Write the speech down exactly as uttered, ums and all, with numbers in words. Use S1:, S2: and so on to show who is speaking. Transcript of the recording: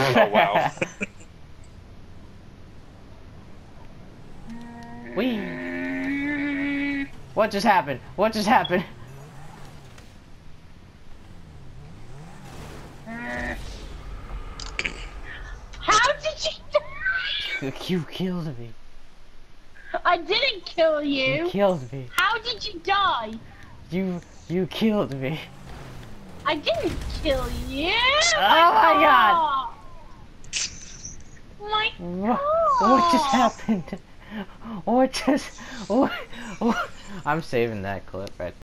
S1: Oh wow.
S2: Wee. What just happened? What just happened?
S3: How did you?
S2: You killed me.
S3: I didn't kill you.
S2: You killed me.
S3: How did you die?
S2: You you killed me.
S3: I didn't kill you.
S2: Oh my god.
S3: Oh my
S2: What,
S3: god.
S2: what just happened? What just what, what? I'm saving that clip right